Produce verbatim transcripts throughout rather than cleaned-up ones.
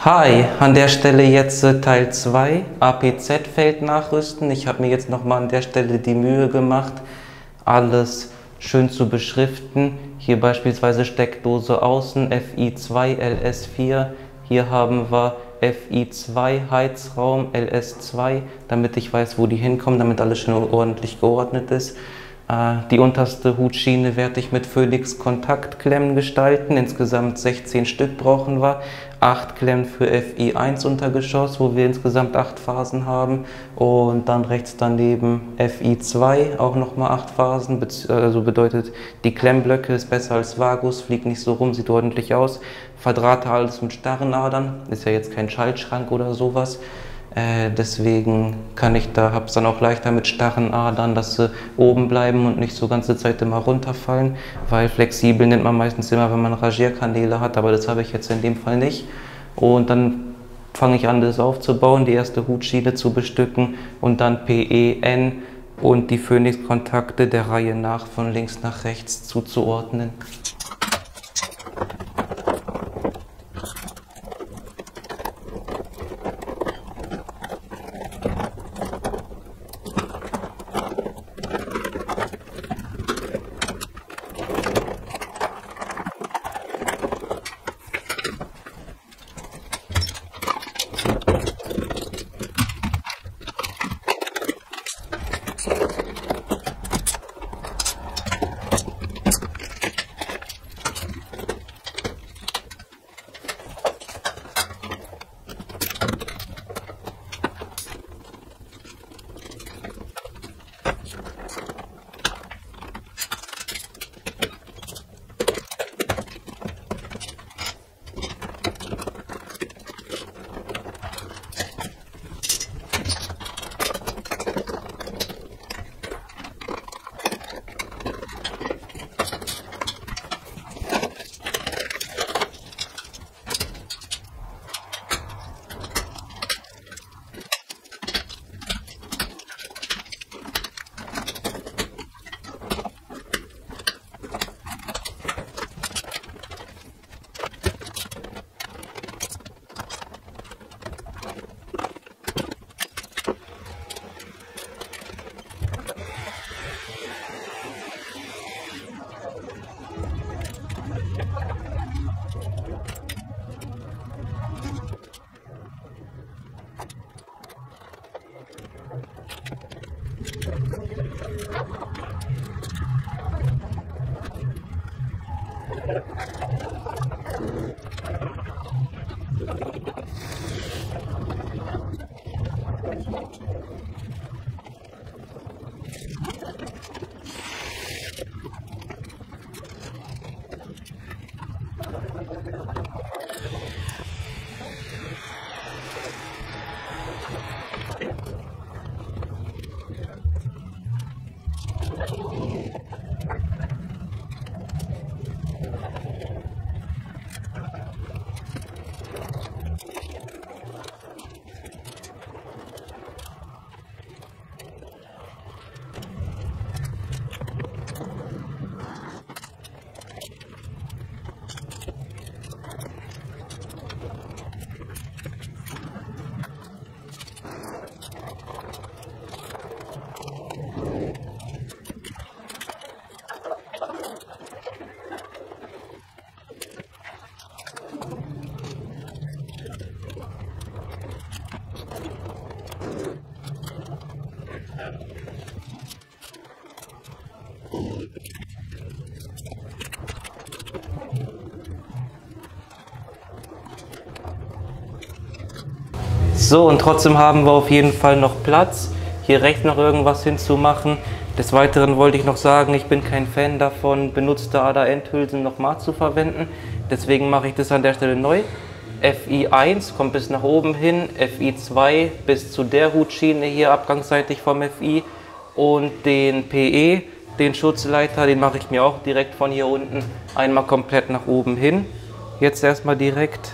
Hi, an der Stelle jetzt äh, Teil zwei, A P Z-Feld nachrüsten. Ich habe mir jetzt nochmal an der Stelle die Mühe gemacht, alles schön zu beschriften. Hier beispielsweise Steckdose außen, F I zwei, L S vier. Hier haben wir F I zwei, Heizraum, L S zwei, damit ich weiß, wo die hinkommen, damit alles schön ordentlich geordnet ist. Die unterste Hutschiene werde ich mit Phoenix Kontaktklemmen gestalten. Insgesamt sechzehn Stück brauchen wir. acht Klemmen für F I eins Untergeschoss, wo wir insgesamt acht Phasen haben. Und dann rechts daneben F I zwei, auch nochmal acht Phasen. Also bedeutet, die Klemmblöcke ist besser als Vagus, fliegt nicht so rum, sieht ordentlich aus. Verdrahte alles mit starren Adern. Ist ja jetzt kein Schaltschrank oder sowas. Äh, deswegen kann ich da, hab's dann auch leichter mit starren Adern, dass sie oben bleiben und nicht so ganze Zeit immer runterfallen, weil flexibel nimmt man meistens immer, wenn man Ragierkanäle hat, aber das habe ich jetzt in dem Fall nicht. Und dann fange ich an, das aufzubauen, die erste Hutschiene zu bestücken und dann P E N und die Phoenix-Kontakte der Reihe nach von links nach rechts zuzuordnen. So, und trotzdem haben wir auf jeden Fall noch Platz, hier rechts noch irgendwas hinzumachen. Des Weiteren wollte ich noch sagen, ich bin kein Fan davon, benutzte Ader-Endhülsen nochmal zu verwenden. Deswegen mache ich das an der Stelle neu. F I eins kommt bis nach oben hin, F I zwei bis zu der Hutschiene hier abgangsseitig vom F I. Und den P E, den Schutzleiter, den mache ich mir auch direkt von hier unten einmal komplett nach oben hin. Jetzt erstmal direkt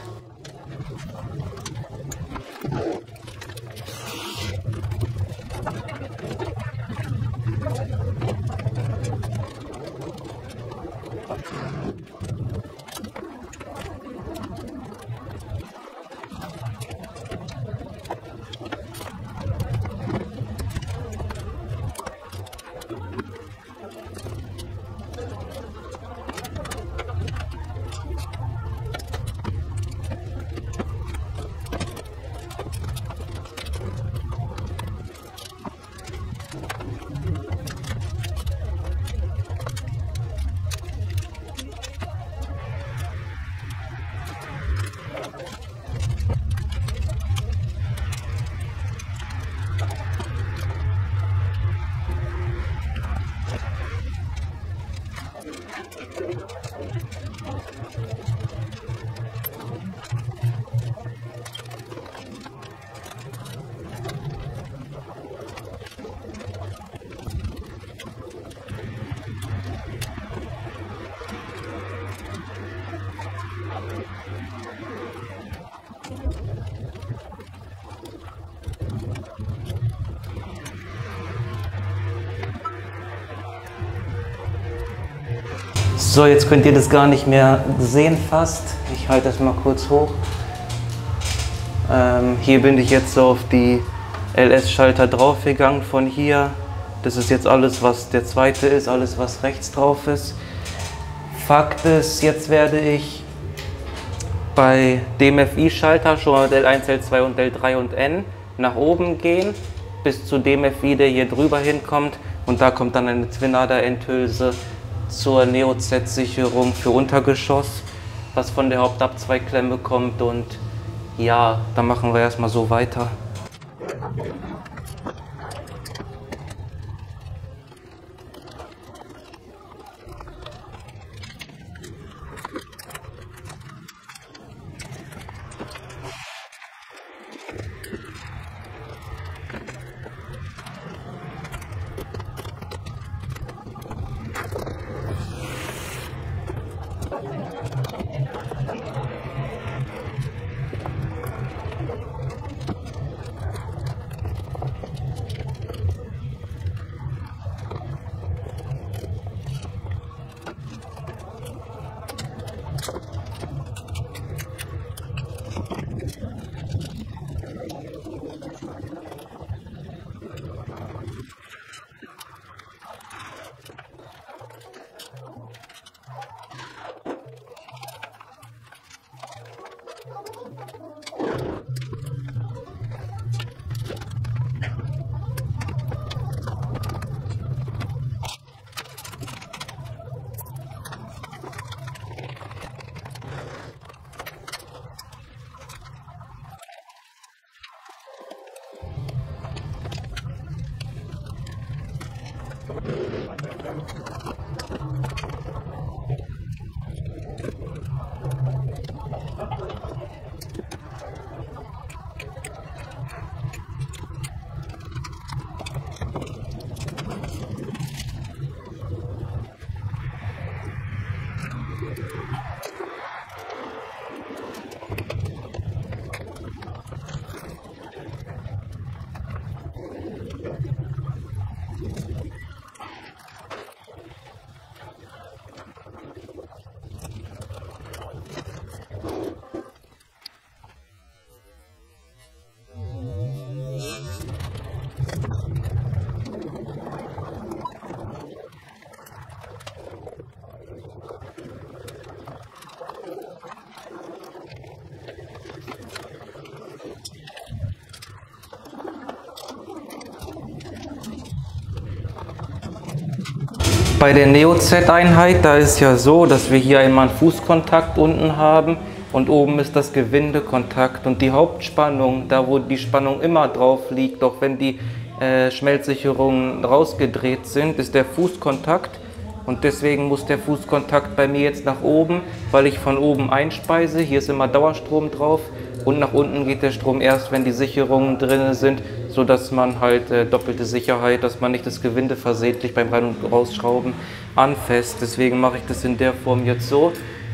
So, jetzt könnt ihr das gar nicht mehr sehen fast. Ich halte das mal kurz hoch. Ähm, hier bin ich jetzt so auf die L S-Schalter draufgegangen von hier. Das ist jetzt alles, was der zweite ist, alles, was rechts drauf ist. Fakt ist, jetzt werde ich bei dem F I-Schalter schon mit L eins, L zwei und L drei und N nach oben gehen, bis zu dem F I, der hier drüber hinkommt. Und da kommt dann eine Twin-Ader-Endhülse zur Neo-Z-Sicherung für Untergeschoss, was von der Hauptabzweigklemme kommt. Und ja, dann machen wir erstmal so weiter. Bei der Neo-Z-Einheit, da ist ja so, dass wir hier einmal einen Fußkontakt unten haben und oben ist das Gewindekontakt und die Hauptspannung, da wo die Spannung immer drauf liegt, auch wenn die äh, Schmelzsicherungen rausgedreht sind, ist der Fußkontakt und deswegen muss der Fußkontakt bei mir jetzt nach oben, weil ich von oben einspeise. Hier ist immer Dauerstrom drauf und nach unten geht der Strom erst, wenn die Sicherungen drin sind, so dass man halt äh, doppelte Sicherheit, dass man nicht das Gewinde versehentlich beim Rein- und Rausschrauben anfasst. Deswegen mache ich das in der Form jetzt so.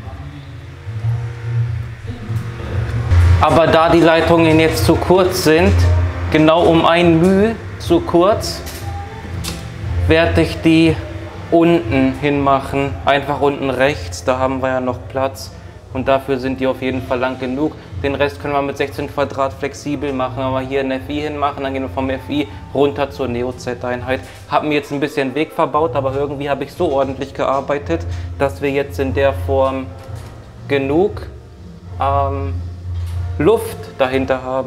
Aber da die Leitungen jetzt zu kurz sind, genau um ein μ zu kurz, werde ich die unten hinmachen, einfach unten rechts, da haben wir ja noch Platz und dafür sind die auf jeden Fall lang genug. Den Rest können wir mit sechzehn Quadrat flexibel machen, wenn wir hier ein F I hinmachen, dann gehen wir vom F I runter zur Neo-Z-Einheit. Habe mir jetzt ein bisschen Weg verbaut, aber irgendwie habe ich so ordentlich gearbeitet, dass wir jetzt in der Form genug ähm, Luft dahinter haben.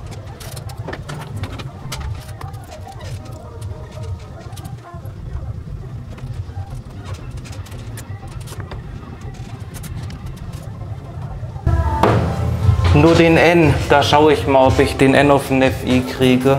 Nur den N, da schaue ich mal, ob ich den N auf den F I kriege.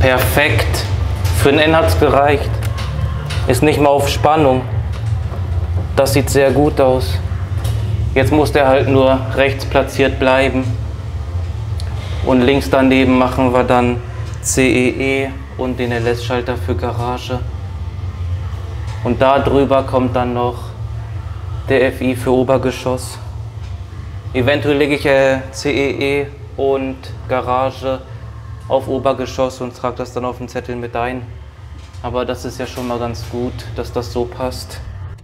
Perfekt. Für den N hat es gereicht. Ist nicht mal auf Spannung. Das sieht sehr gut aus. Jetzt muss der halt nur rechts platziert bleiben. Und links daneben machen wir dann C E E und den L S-Schalter für Garage. Und da drüber kommt dann noch der F I für Obergeschoss. Eventuell lege ich äh, C E E und Garage auf Obergeschoss und trage das dann auf den Zettel mit ein. Aber das ist ja schon mal ganz gut, dass das so passt.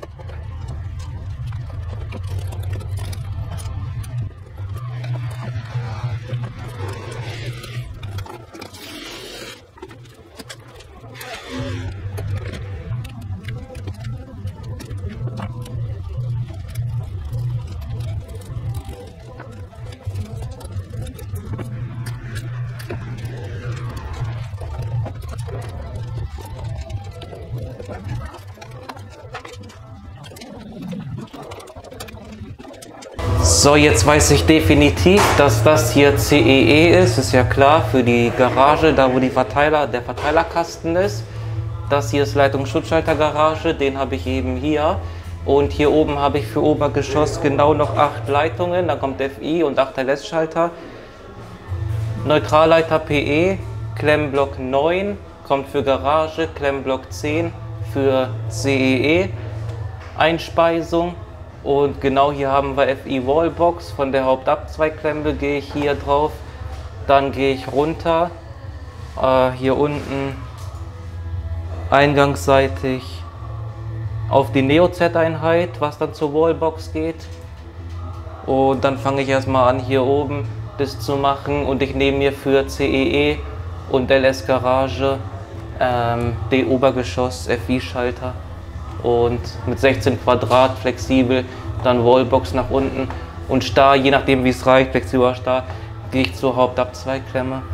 So, jetzt weiß ich definitiv, dass das hier C E E ist, ist ja klar, für die Garage, da wo die Verteiler, der Verteilerkasten ist. Das hier ist Leitungsschutzschaltergarage, den habe ich eben hier. Und hier oben habe ich für Obergeschoss genau noch acht Leitungen, da kommt F I und acht L S-Schalter. Neutralleiter P E, Klemmblock neun, kommt für Garage, Klemmblock zehn für C E E, Einspeisung. Und genau hier haben wir F I Wallbox. Von der Hauptabzweigklemme gehe ich hier drauf. Dann gehe ich runter. Äh, hier unten eingangsseitig auf die Neo-Z-Einheit, was dann zur Wallbox geht. Und dann fange ich erstmal an, hier oben das zu machen. Und ich nehme mir für C E E und L S Garage ähm, den Obergeschoss F I-Schalter. Und mit sechzehn Quadrat flexibel, dann Wallbox nach unten und Star, je nachdem wie es reicht, flexibler Star, gehe ich zur Hauptabzweigklemme.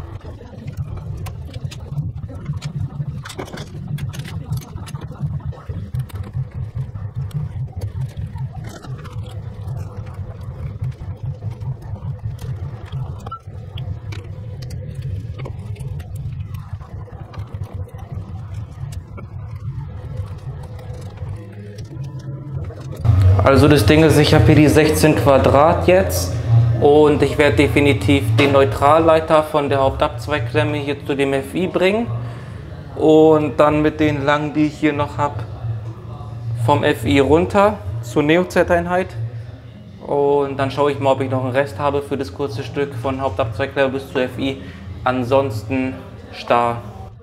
Also das Ding ist, ich habe hier die sechzehn Quadrat jetzt und ich werde definitiv den Neutralleiter von der Hauptabzweigklemme hier zu dem F I bringen und dann mit den langen, die ich hier noch habe, vom F I runter zur Neo-Z-Einheit und dann schaue ich mal, ob ich noch einen Rest habe für das kurze Stück von Hauptabzweigklemme bis zur F I, ansonsten Star.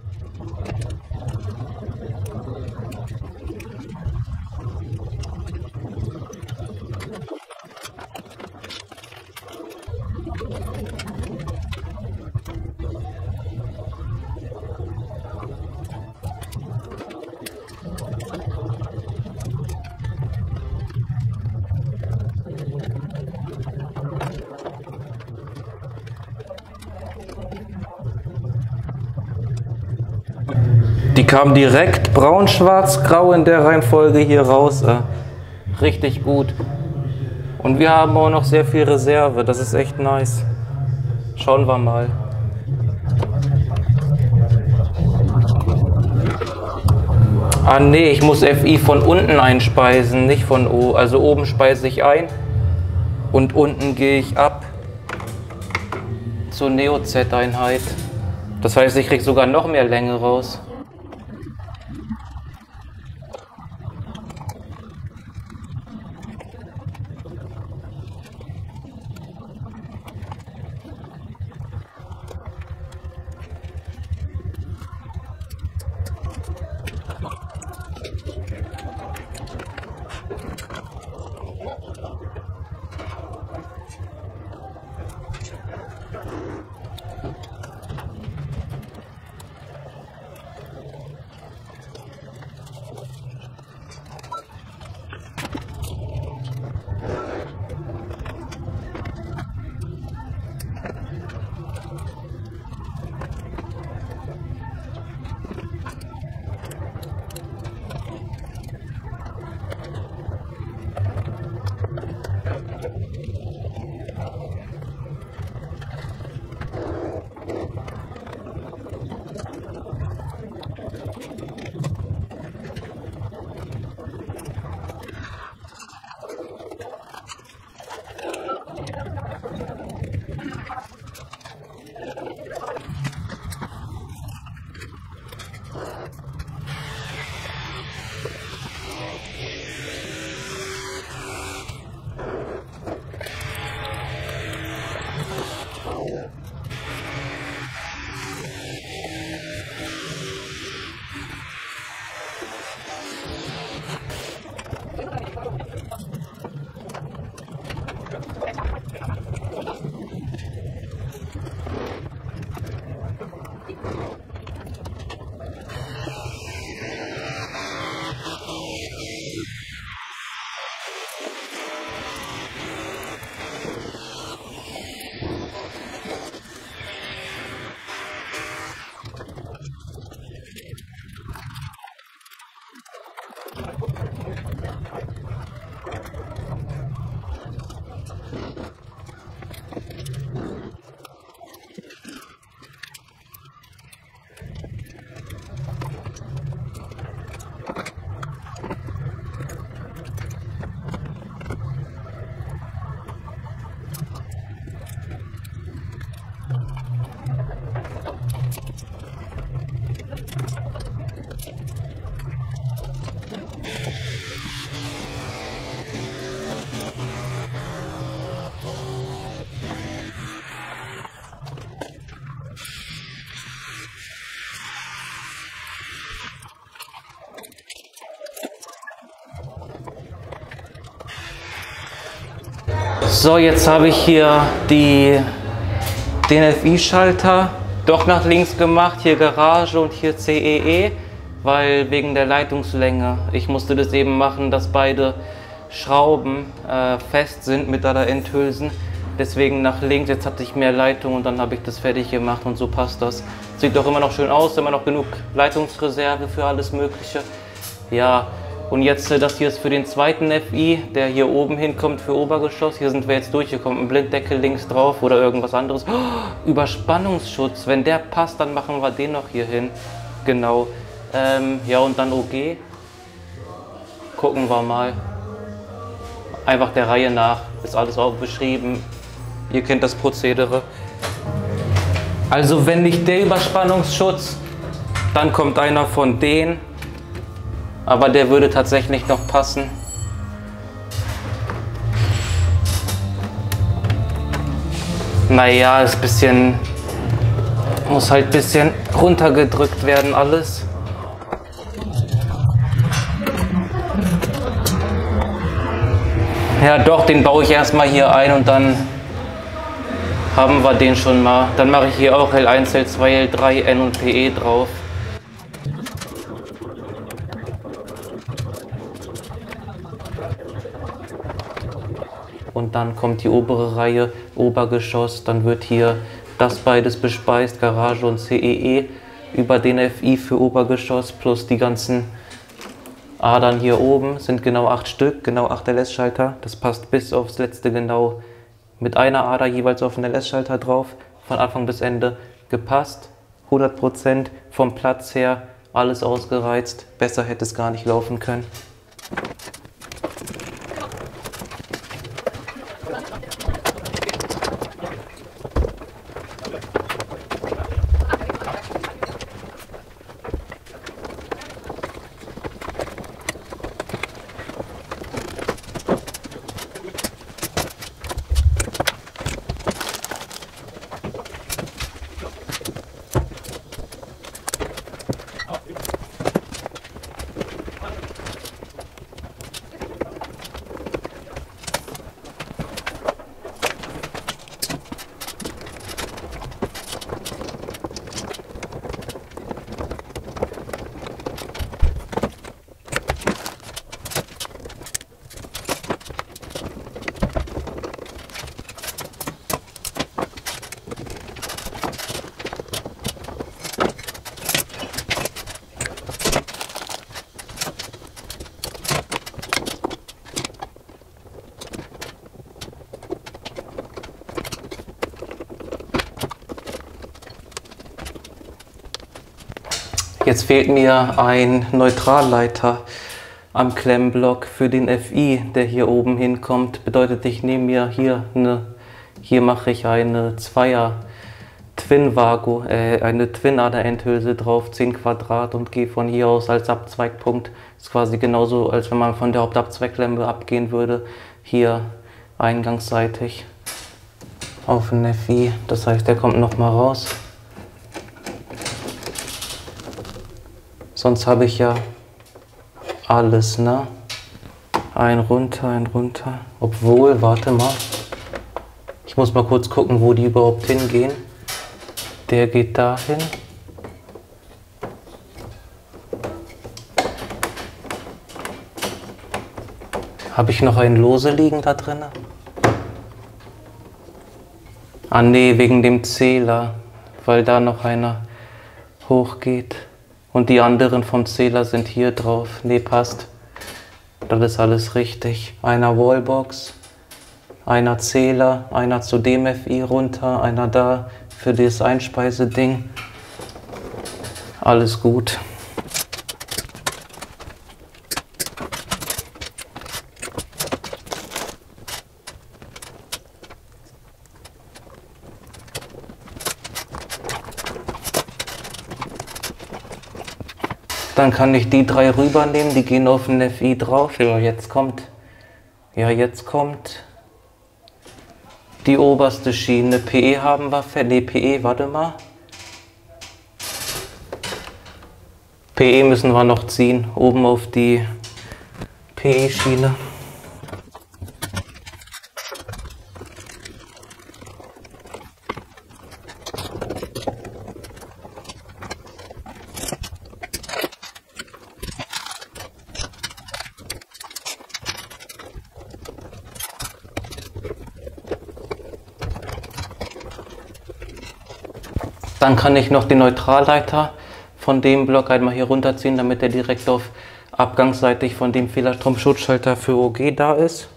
Die kam direkt braun, schwarz, grau in der Reihenfolge hier raus. Äh, richtig gut. Und wir haben auch noch sehr viel Reserve. Das ist echt nice. Schauen wir mal. Ah nee, ich muss F I von unten einspeisen, nicht von oben. Also oben speise ich ein und unten gehe ich ab zur Neo-Z-Einheit. Das heißt, ich kriege sogar noch mehr Länge raus. So, jetzt habe ich hier die, den F I-Schalter doch nach links gemacht, hier Garage und hier C E E, weil wegen der Leitungslänge. Ich musste das eben machen, dass beide Schrauben äh, fest sind mit aller Endhülsen. Deswegen nach links, jetzt hatte ich mehr Leitung und dann habe ich das fertig gemacht und so passt das. Sieht doch immer noch schön aus, immer noch genug Leitungsreserve für alles Mögliche. Ja, und jetzt das hier ist für den zweiten F I, der hier oben hinkommt für Obergeschoss. Hier sind wir jetzt durchgekommen, ein Blinddeckel links drauf oder irgendwas anderes. Oh, Überspannungsschutz, wenn der passt, dann machen wir den noch hier hin. Genau. Ähm, ja, und dann O G. Gucken wir mal. Einfach der Reihe nach, ist alles auch beschrieben. Ihr kennt das Prozedere. Also wenn nicht der Überspannungsschutz, dann kommt einer von denen. Aber der würde tatsächlich noch passen. Naja, ist ein bisschen, muss halt ein bisschen runtergedrückt werden alles. Ja doch, den baue ich erstmal hier ein und dann haben wir den schon mal. Dann mache ich hier auch L eins, L zwei, L drei, N und P E drauf. Und dann kommt die obere Reihe, Obergeschoss, dann wird hier das beides bespeist, Garage und C E E, über den F I für Obergeschoss plus die ganzen Adern hier oben, sind genau acht Stück, genau acht L S-Schalter. Das passt bis aufs letzte genau mit einer Ader jeweils auf den L S-Schalter drauf, von Anfang bis Ende gepasst, hundert Prozent vom Platz her, alles ausgereizt, besser hätte es gar nicht laufen können. Jetzt fehlt mir ein Neutralleiter am Klemmblock für den F I, der hier oben hinkommt. Bedeutet, ich nehme mir hier eine, hier mache ich eine Zweier Twin Vago, äh, eine Twin Ader Endhülse drauf, zehn Quadrat und gehe von hier aus als Abzweigpunkt. Ist quasi genauso, als wenn man von der Hauptabzweigklembe abgehen würde. Hier eingangsseitig auf den F I. Das heißt, der kommt noch mal raus. Sonst habe ich ja alles, ne? Ein runter, ein runter. Obwohl, warte mal. Ich muss mal kurz gucken, wo die überhaupt hingehen. Der geht dahin. Habe ich noch einen lose liegen da drin? Ah ne, wegen dem Zähler, weil da noch einer hochgeht. Und die anderen vom Zähler sind hier drauf. Ne, passt. Das ist alles richtig. Einer Wallbox, einer Zähler, einer zu dem F I runter, einer da für das Einspeiseding. Alles gut. Dann kann ich die drei rübernehmen, die gehen auf den F I drauf. Ja, jetzt kommt, ja, jetzt kommt die oberste Schiene. P E haben wir, ne, P E, warte mal. P E müssen wir noch ziehen, oben auf die P E-Schiene. Dann kann ich noch den Neutralleiter von dem Block einmal hier runterziehen, damit er direkt auf abgangsseitig von dem Fehlerstromschutzschalter für O G da ist.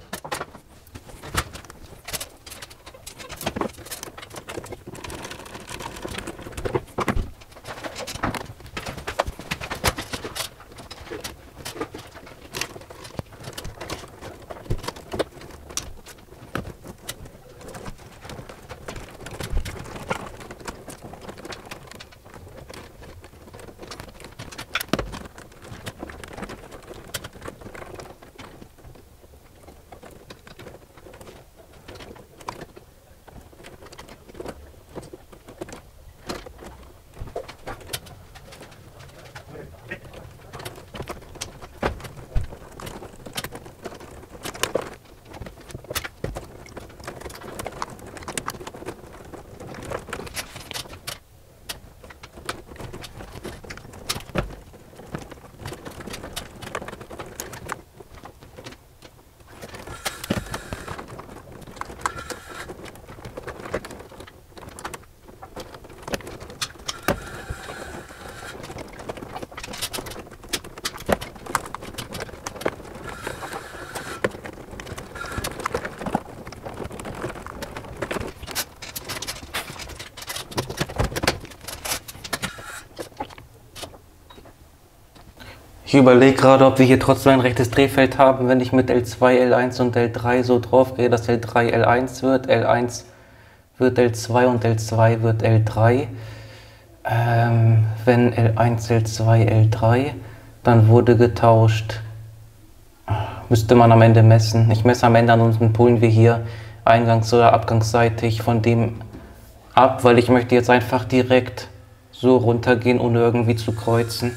Ich überlege gerade, ob wir hier trotzdem ein rechtes Drehfeld haben, wenn ich mit L zwei, L eins und L drei so drauf gehe, dass L drei L eins wird, L eins wird L zwei und L zwei wird L drei. Ähm, wenn L eins, L zwei, L drei, dann wurde getauscht. Müsste man am Ende messen. Ich messe am Ende an unseren Polen wir hier eingangs- oder abgangsseitig von dem ab, weil ich möchte jetzt einfach direkt so runtergehen, ohne irgendwie zu kreuzen.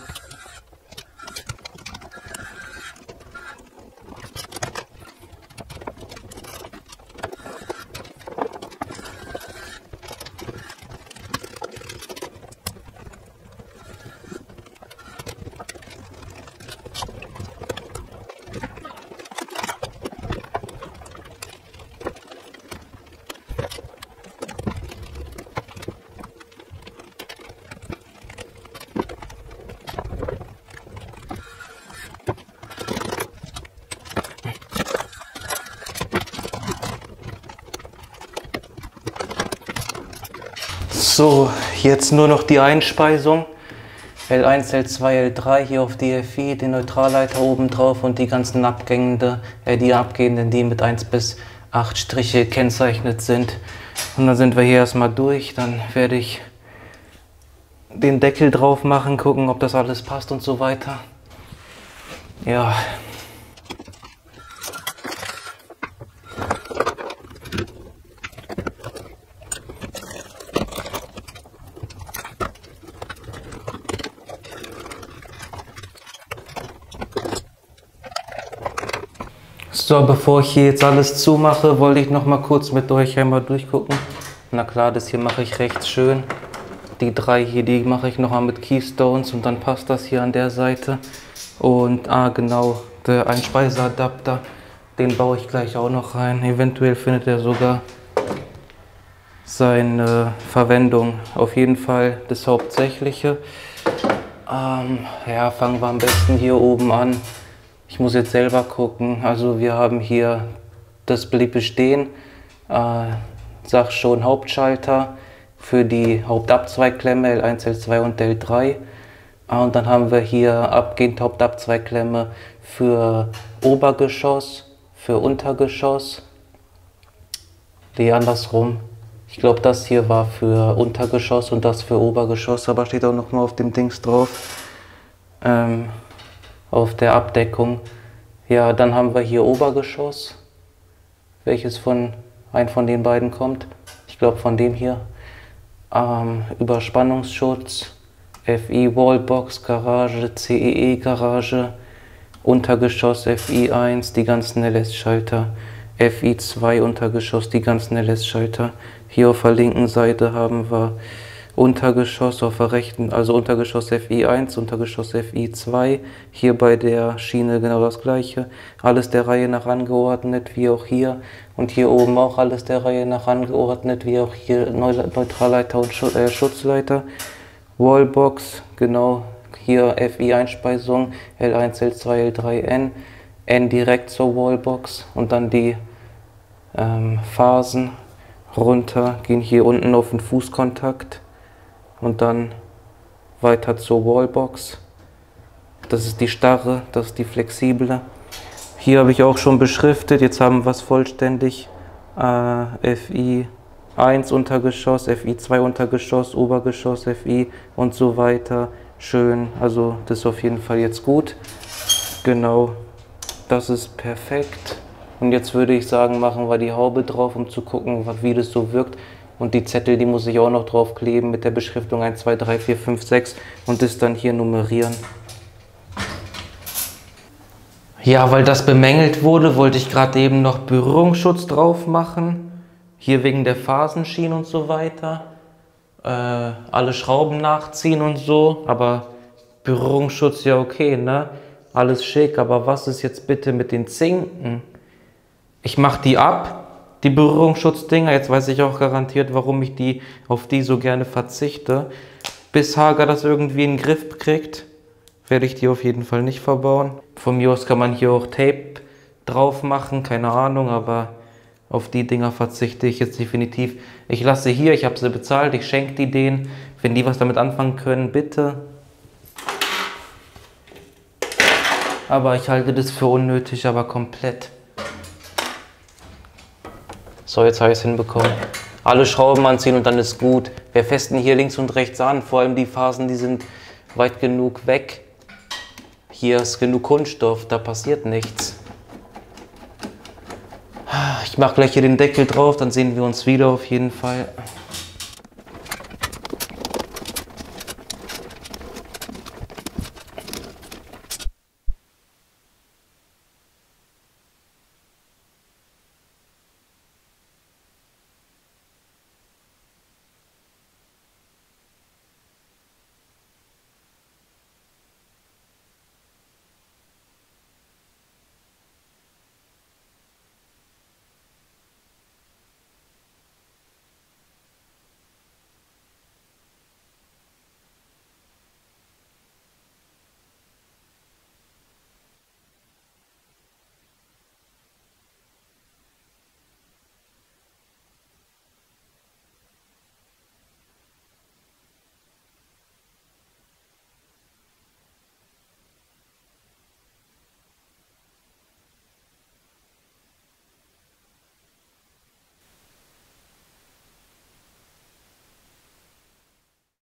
So, jetzt nur noch die Einspeisung. L eins, L zwei, L drei hier auf D F I, den Neutralleiter oben drauf und die ganzen abgehenden, äh, die abgehenden, die mit eins bis acht Striche gekennzeichnet sind. Und dann sind wir hier erstmal durch. Dann werde ich den Deckel drauf machen, gucken, ob das alles passt und so weiter. Ja. So, bevor ich hier jetzt alles zumache, wollte ich noch mal kurz mit euch einmal durchgucken. Na klar, das hier mache ich recht schön. Die drei hier, die mache ich noch mal mit Keystones und dann passt das hier an der Seite. Und, ah genau, der Einspeiseadapter, den baue ich gleich auch noch rein. Eventuell findet er sogar seine Verwendung. Auf jeden Fall das Hauptsächliche. Ähm, ja, fangen wir am besten hier oben an. Ich muss jetzt selber gucken. Also wir haben hier, das blieb bestehen, äh, sag schon Hauptschalter für die Hauptabzweigklemme L eins, L zwei und L drei. Äh, und dann haben wir hier abgehend Hauptabzweigklemme für Obergeschoss, für Untergeschoss. Die andersrum. Ich glaube, das hier war für Untergeschoss und das für Obergeschoss, aber steht auch noch mal auf dem Dings drauf. Ähm, auf der Abdeckung. Ja, dann haben wir hier Obergeschoss, welches von ein von den beiden kommt. Ich glaube von dem hier. Ähm, Überspannungsschutz, F I Wallbox, Garage, C E E Garage, Untergeschoss F I eins, die ganzen L S-Schalter, F I zwei Untergeschoss, die ganzen L S-Schalter. Hier auf der linken Seite haben wir Untergeschoss auf der rechten, also Untergeschoss F I eins, Untergeschoss F I zwei, hier bei der Schiene genau das gleiche, alles der Reihe nach angeordnet, wie auch hier, und hier oben auch alles der Reihe nach angeordnet, wie auch hier Neutralleiter und Schutzleiter, Wallbox, genau, hier F I-Einspeisung, L eins, L zwei, L drei, N, N direkt zur Wallbox und dann die ähm, Phasen runter, gehen hier unten auf den Fußkontakt und dann weiter zur Wallbox. Das ist die starre, das ist die flexible. Hier habe ich auch schon beschriftet, jetzt haben wir es vollständig. Äh, F I eins Untergeschoss, F I zwei Untergeschoss, Obergeschoss, F I und so weiter. Schön, also das ist auf jeden Fall jetzt gut. Genau, das ist perfekt. Und jetzt würde ich sagen, machen wir die Haube drauf, um zu gucken, wie das so wirkt. Und die Zettel, die muss ich auch noch drauf kleben mit der Beschriftung eins, zwei, drei, vier, fünf, sechs und das dann hier nummerieren. Ja, weil das bemängelt wurde, wollte ich gerade eben noch Berührungsschutz drauf machen. Hier wegen der Phasenschienen und so weiter. Äh, alle Schrauben nachziehen und so, aber Berührungsschutz ja okay, ne? Alles schick, aber was ist jetzt bitte mit den Zinken? Ich mache die ab. Die Berührungsschutzdinger, jetzt weiß ich auch garantiert, warum ich die auf die so gerne verzichte. Bis Hager das irgendwie in den Griff kriegt, werde ich die auf jeden Fall nicht verbauen. Von mir aus kann man hier auch Tape drauf machen, keine Ahnung, aber auf die Dinger verzichte ich jetzt definitiv. Ich lasse hier, ich habe sie bezahlt, ich schenke die denen. Wenn die was damit anfangen können, bitte. Aber ich halte das für unnötig, aber komplett. So, jetzt habe ich es hinbekommen. Alle Schrauben anziehen und dann ist gut. Wir festen hier links und rechts an, vor allem die Phasen, die sind weit genug weg. Hier ist genug Kunststoff, da passiert nichts. Ich mache gleich hier den Deckel drauf, dann sehen wir uns wieder auf jeden Fall.